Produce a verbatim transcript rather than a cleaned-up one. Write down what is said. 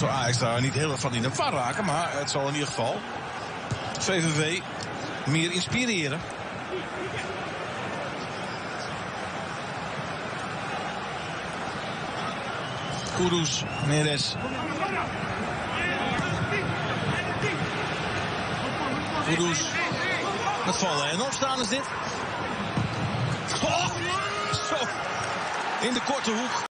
zal Ajax daar niet heel erg van in de var raken. Maar het zal in ieder geval V V V meer inspireren. Kudus, Neres. Kudus. Met vallen en opstaan is dit. Oh, zo. In de korte hoek.